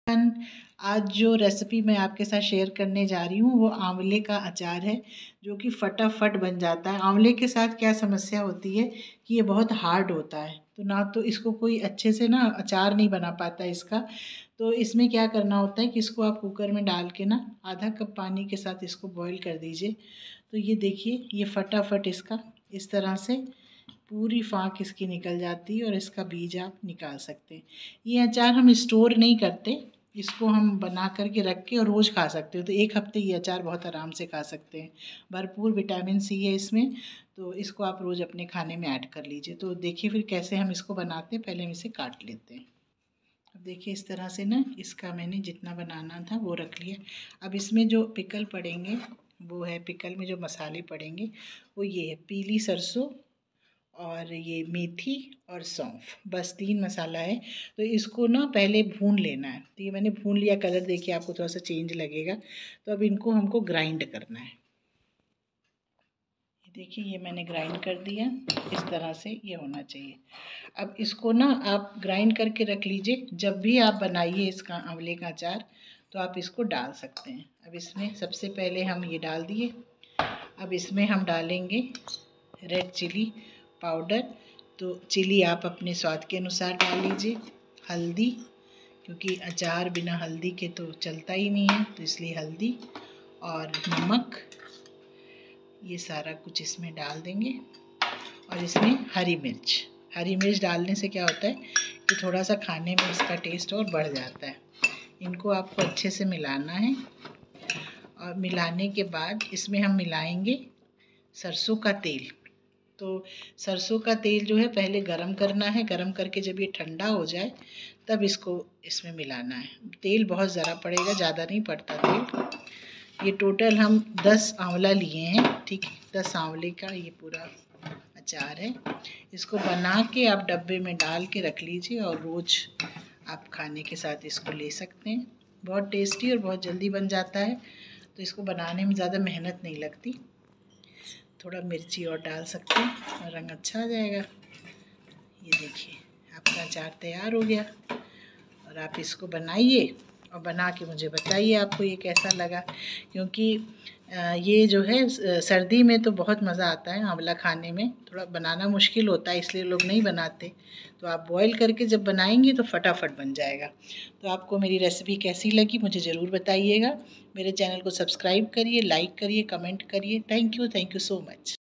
आज जो रेसिपी मैं आपके साथ शेयर करने जा रही हूँ वो आंवले का अचार है, जो कि फटाफट बन जाता है। आंवले के साथ क्या समस्या होती है कि ये बहुत हार्ड होता है, तो ना तो इसको कोई अच्छे से ना अचार नहीं बना पाता इसका। तो इसमें क्या करना होता है कि इसको आप कुकर में डाल के ना आधा कप पानी के साथ इसको बॉईल कर दीजिए। तो ये देखिए, ये फटाफट इसका इस तरह से पूरी फाँक इसकी निकल जाती है और इसका बीज आप निकाल सकते हैं। ये अचार हम स्टोर नहीं करते, इसको हम बना कर के रख के और रोज़ खा सकते हो। तो 1 हफ़्ते ये अचार बहुत आराम से खा सकते हैं। भरपूर विटामिन सी है इसमें, तो इसको आप रोज़ अपने खाने में ऐड कर लीजिए। तो देखिए फिर कैसे हम इसको बनाते हैं। पहले हम इसे काट लेते हैं। अब देखिए इस तरह से ना इसका मैंने जितना बनाना था वो रख लिया। अब इसमें जो पिकल पड़ेंगे वो है, पिकल में जो मसाले पड़ेंगे वो ये है, पीली सरसों और ये मेथी और सौंफ, बस 3 मसाला है। तो इसको ना पहले भून लेना है। तो ये मैंने भून लिया, कलर देखिए आपको थोड़ा सा चेंज लगेगा। तो अब इनको हमको ग्राइंड करना है। ये देखिए, ये मैंने ग्राइंड कर दिया, इस तरह से ये होना चाहिए। अब इसको ना आप ग्राइंड करके रख लीजिए, जब भी आप बनाइए इसका आंवले का अचार तो आप इसको डाल सकते हैं। अब इसमें सबसे पहले हम ये डाल दिए। अब इसमें हम डालेंगे रेड चिली पाउडर। तो चिली आप अपने स्वाद के अनुसार डाल लीजिए। हल्दी, क्योंकि अचार बिना हल्दी के तो चलता ही नहीं है, तो इसलिए हल्दी और नमक, ये सारा कुछ इसमें डाल देंगे। और इसमें हरी मिर्च डालने से क्या होता है कि थोड़ा सा खाने में इसका टेस्ट और बढ़ जाता है। इनको आपको अच्छे से मिलाना है और मिलाने के बाद इसमें हम मिलाएंगे सरसों का तेल। तो सरसों का तेल जो है पहले गरम करना है, गरम करके जब ये ठंडा हो जाए तब इसको इसमें मिलाना है। तेल बहुत ज़रा पड़ेगा, ज़्यादा नहीं पड़ता तेल। ये टोटल हम 10 आंवला लिए हैं, ठीक है, 10 आंवले का ये पूरा अचार है। इसको बना के आप डब्बे में डाल के रख लीजिए और रोज़ आप खाने के साथ इसको ले सकते हैं। बहुत टेस्टी और बहुत जल्दी बन जाता है, तो इसको बनाने में ज़्यादा मेहनत नहीं लगती। थोड़ा मिर्ची और डाल सकते हैं और रंग अच्छा आ जाएगा। ये देखिए आपका अचार तैयार हो गया। और आप इसको बनाइए और बना के मुझे बताइए आपको ये कैसा लगा। क्योंकि ये जो है सर्दी में तो बहुत मज़ा आता है आंवला खाने में, थोड़ा बनाना मुश्किल होता है इसलिए लोग नहीं बनाते। तो आप बॉईल करके जब बनाएंगे तो फटाफट बन जाएगा। तो आपको मेरी रेसिपी कैसी लगी मुझे ज़रूर बताइएगा। मेरे चैनल को सब्सक्राइब करिए, लाइक करिए, कमेंट करिए। Thank you so much.